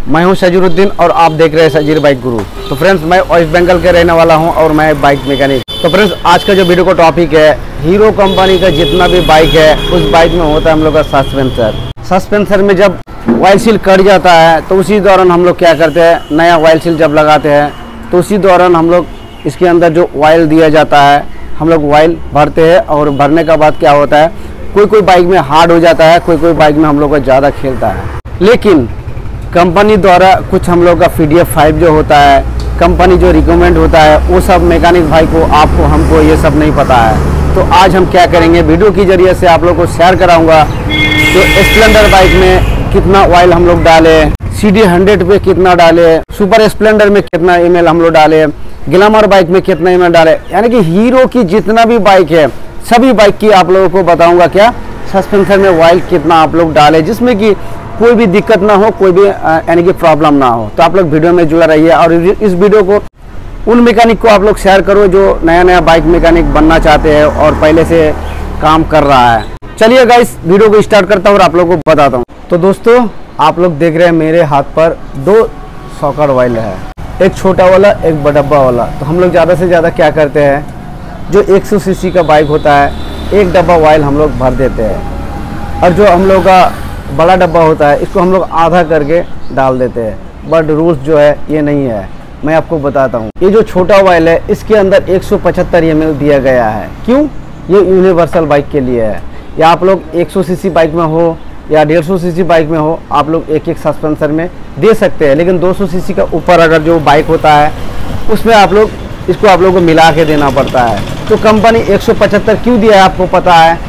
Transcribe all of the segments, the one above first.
मैं हूं सजीरुद्दीन और आप देख रहे हैं सजीर बाइक गुरु। तो फ्रेंड्स, मैं वेस्ट बंगाल के रहने वाला हूं और मैं बाइक मैकेनिक। तो फ्रेंड्स, आज का जो वीडियो का टॉपिक है, हीरो कंपनी का जितना भी बाइक है उस बाइक में होता है हम लोग का सस्पेंसर में जब ऑयल सील कट जाता है तो उसी दौरान हम लोग क्या करते हैं, नया ऑयल सील जब लगाते हैं तो उसी दौरान हम लोग इसके अंदर जो ऑयल दिया जाता है हम लोग ऑयल भरते हैं। और भरने का बाद क्या होता है, कोई बाइक में हार्ड हो जाता है, कोई बाइक में हम लोग का ज़्यादा खेलता है। लेकिन कंपनी द्वारा कुछ हम लोग का PDF फाइल जो होता है, कंपनी जो रिकमेंड होता है, वो सब मैकेनिक भाई को, आपको, हमको ये सब नहीं पता है। तो आज हम क्या करेंगे, वीडियो के जरिए से आप लोग को शेयर कराऊंगा जो स्प्लेंडर बाइक में कितना ऑयल हम लोग डाले, CD 100 पे कितना डाले, सुपर स्प्लेंडर में कितना ml हम लोग डाले, ग्लैमर बाइक में कितना ml डाले, यानी कि हीरो की जितना भी बाइक है सभी बाइक की आप लोगों को बताऊंगा क्या सस्पेंसर में ऑयल कितना आप लोग डाले, जिसमें कि कोई भी दिक्कत ना हो, कोई भी यानी कि प्रॉब्लम ना हो। तो आप लोग वीडियो में जुड़ा रहिए और इस वीडियो को उन मैकेनिक को आप लोग शेयर करो जो नया बाइक मैकेनिक बनना चाहते हैं और पहले से काम कर रहा है। चलिए गाइस, वीडियो को स्टार्ट करता हूँ और आप लोगों को बताता हूँ। तो दोस्तों, आप लोग देख रहे हैं मेरे हाथ पर 2 सॉकेट ऑयल है, एक छोटा वाला एक बड़ा वाला। तो हम लोग ज़्यादा से ज़्यादा क्या करते हैं, जो 100 cc का बाइक होता है एक डब्बा ऑयल हम लोग भर देते हैं और जो हम लोग का बड़ा डब्बा होता है इसको हम लोग आधा करके डाल देते हैं। बट रूल्स जो है ये नहीं है, मैं आपको बताता हूँ। ये जो छोटा ऑयल है इसके अंदर 175 ml दिया गया है। क्यों? ये यूनिवर्सल बाइक के लिए है। या आप लोग 100 cc बाइक में हो या 150 cc बाइक में हो, आप लोग एक सस्पेंसर में दे सकते हैं। लेकिन 200 cc का ऊपर अगर जो बाइक होता है उसमें आप लोग इसको आप लोगों को मिला के देना पड़ता है। तो कंपनी 175 क्यों दिया है आपको पता है।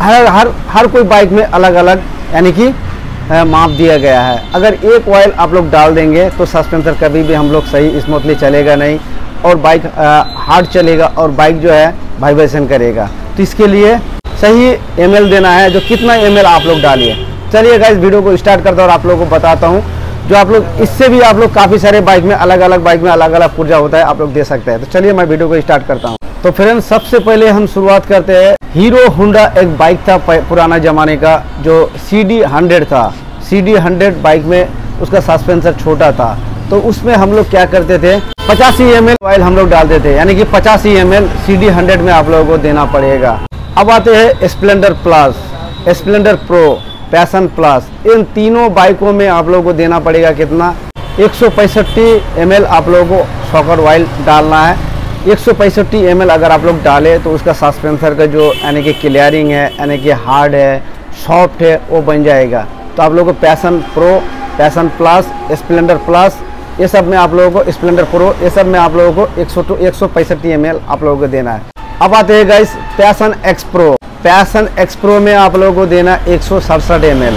हर कोई बाइक में अलग अलग यानी कि माप दिया गया है। अगर एक ऑयल आप लोग डाल देंगे तो सस्पेंसर कभी भी हम लोग सही स्मूथली चलेगा नहीं और बाइक हार्ड चलेगा और बाइक जो है वाइब्रेशन करेगा। तो इसके लिए सही ml देना है, जो कितना ml आप लोग डालिए। चलिए गाइस, वीडियो को स्टार्ट करता हूँ और आप लोगों को बताता हूँ जो आप लोग इससे भी आप लोग काफ़ी सारे बाइक में अलग अलग पुर्जा होता है, आप लोग दे सकते हैं। तो चलिए मैं वीडियो को स्टार्ट करता हूँ। तो फ्रेंड्स, सबसे पहले हम शुरुआत करते हैं। हीरो होंडा एक बाइक था पुराना ज़माने का जो CD 100 था। CD 100 बाइक में उसका सस्पेंसर छोटा था, तो उसमें हम लोग क्या करते थे, 85 ml ऑयल हम लोग डालते थे, यानी कि 85 ml CD 100 में आप लोगों को देना पड़ेगा। अब आते हैं Splendor plus, Splendor pro, Passion plus. इन तीनों बाइकों में आप लोगों को देना पड़ेगा कितना, 165 ml आप लोगों को सॉकेट ऑयल डालना है। 165 ml अगर आप लोग डालें तो उसका सस्पेंसर का जो यानी कि क्लियरिंग है, यानी कि हार्ड है, सॉफ्ट है, वो बन जाएगा। तो आप लोगों को Passion pro, Passion plus, Splendor plus, ये सब में आप लोगों को, स्प्लेंडर प्रो, ये सब में आप लोगों को 165 ml आप लोगों को देना है। अब आते हैं guys Passion X pro. Passion X pro में आप लोगों को देना 167 ml।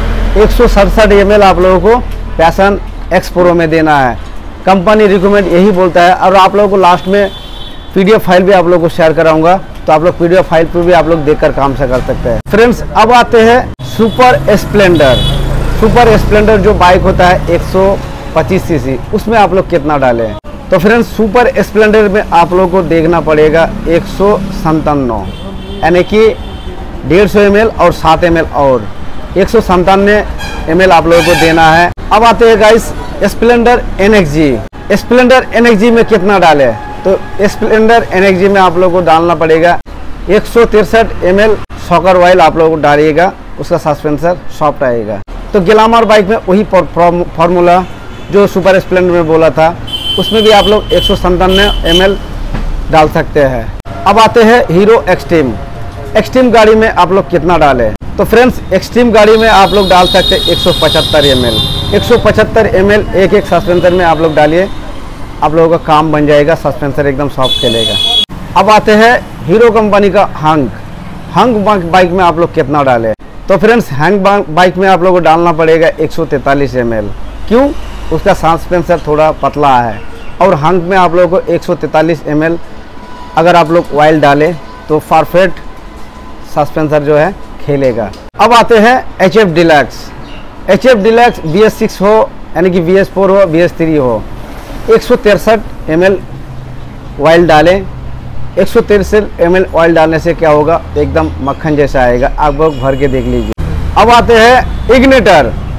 167 ml आप लोगों को पैशन एक्स प्रो में देना है। कंपनी रिकमेंड यही बोलता है। और आप लोगों को लास्ट में PDF फाइल भी आप लोगों को शेयर कराऊंगा, तो आप लोग PDF फाइल पर भी आप लोग देखकर काम से कर सकते हैं। फ्रेंड्स, अब आते हैं सुपर स्प्लेंडर। सुपर स्प्लेंडर जो बाइक होता है 125 cc, उसमें आप लोग कितना डालें। तो फ्रेंड्स, सुपर स्प्लेंडर में आप लोगों को देखना पड़ेगा 197, यानी कि 150 ml और 7 ml और 197 ml आप लोगों को देना है। अब आते हैं guys Splendor NXG। Splendor NXG में कितना डालें, तो स्प्लेंडर NXG में आप लोगों को डालना पड़ेगा 163 ml सॉकेट ऑयल आप लोगों को डालिएगा, उसका सस्पेंसर सॉफ्ट आएगा। तो ग्लैमर बाइक में वही फार्मूला जो सुपर स्प्लेंडर में बोला था, उसमें भी आप लोग 197 ml डाल सकते हैं। अब आते हैं हीरो एक्सट्रीम। एक्सट्रीम गाड़ी में आप लोग कितना डालें, तो फ्रेंड्स, एक्सट्रीम गाड़ी में आप लोग डाल सकते हैं 175 ml। 175 ml एक सस्पेंसर में आप लोग डालिए, आप लोगों का काम बन जाएगा, सस्पेंसर एकदम सॉफ्ट चलेगा। अब आते हैं हीरो कंपनी का हंग बाइक में आप लोग कितना डालें, तो फ्रेंड्स, हंग बाइक में आप लोगों को डालना पड़ेगा 143 ml। क्यों? उसका सस्पेंसर थोड़ा पतला है और हंग में आप लोगों को 143 ml अगर आप लोग ऑयल डालें तो परफेक्ट सस्पेंसर जो है खेलेगा। अब आते हैं HF deluxe. HF deluxe BS6 हो, यानी कि BS4 हो, BS3 हो, 163 ml ऑयल डालें। 163 ml ऑयल डालने से क्या होगा, एकदम मक्खन जैसा आएगा। आप लोग भर के देख लीजिए। अब आते हैं इग्निटर।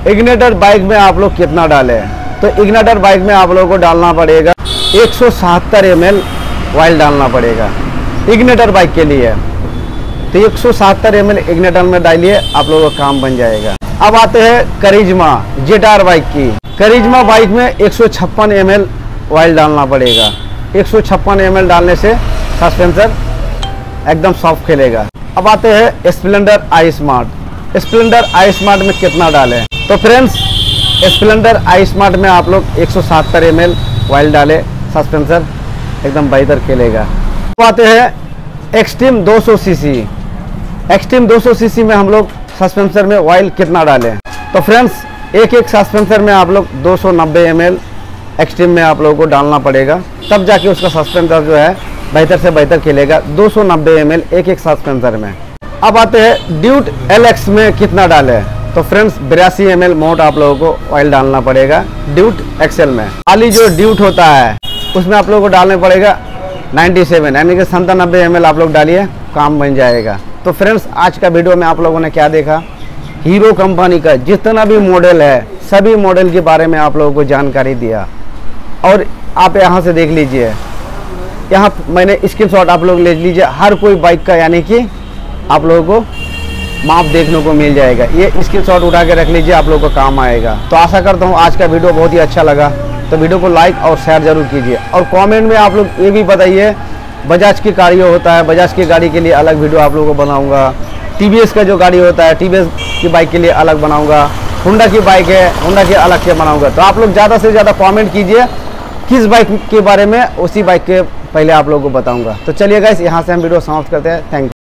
इग्निटर बाइक में आप लोग कितना डालें, तो इग्निटर बाइक में आप लोगों को डालना पड़ेगा 177 ml ऑयल डालना पड़ेगा इग्निटर बाइक के लिए। तो 177 ml इग्निटर में डालिए, आप लोगों का काम बन जाएगा। अब आते हैं करिश्मा जेटार बाइक की। करिश्मा बाइक में 156 ml ऑयल डालना पड़ेगा। 156 ml डालने से सस्पेंसर एकदम सॉफ्ट खेलेगा। अब आते हैं Splendor I smart. Splendor I smart में कितना डालें, तो फ्रेंड्स स्प्लेंडर आई स्मार्ट में आप लोग 177 ml ऑयल डालें, सस्पेंसर एकदम बेहतर खेलेगा। अब आते हैं एक्सट्रीम 200 सीसी। एक्सट्रीम 200 सीसी में हम लोग सस्पेंसर में ऑयल कितना डालें, तो फ्रेंड्स एक सस्पेंसर में आप लोग 290 ml एक्सट्रीम में आप लोगों को डालना पड़ेगा, तब जाके उसका सस्पेंसर जो है बेहतर से बेहतर खेलेगा। 290 ml एक सस्पेंसर में। अब आते हैं ड्यूट LX में कितना डालें, तो फ्रेंड्स 82 ml मोट आप लोगों को ऑयल डालना पड़ेगा ड्यूट एक्सेल में। खाली जो ड्यूट होता है उसमें आप लोगों को डालने पड़ेगा 97 यानी कि 97 ml आप लोग डालिए, काम बन जाएगा। तो फ्रेंड्स आज का वीडियो में आप लोगों ने क्या देखा, हीरो कंपनी का जितना भी मॉडल है सभी मॉडल के बारे में आप लोगों को जानकारी दिया। और आप यहाँ से देख लीजिए, यहाँ मैंने स्क्रीनशॉट आप लोग ले लीजिए हर कोई बाइक का, यानी कि आप लोगों को माप देखने को मिल जाएगा। ये स्क्रीनशॉट उठा के रख लीजिए, आप लोगों को काम आएगा। तो आशा करता हूँ आज का वीडियो बहुत ही अच्छा लगा, तो वीडियो को लाइक और शेयर जरूर कीजिए। और कमेंट में आप लोग ये भी बताइए बजाज की गाड़ी होता है, बजाज की गाड़ी के लिए अलग वीडियो आप लोगों को बनाऊंगा। TVS का जो गाड़ी होता है TVS की बाइक के लिए अलग बनाऊंगा। होंडा की बाइक है होंडा के अलग के बनाऊंगा। तो आप लोग ज़्यादा से ज़्यादा कमेंट कीजिए किस बाइक के बारे में, उसी बाइक के पहले आप लोगों को बताऊंगा। तो चलिए गाइस यहाँ से हम वीडियो समाप्त करते हैं। Thank you.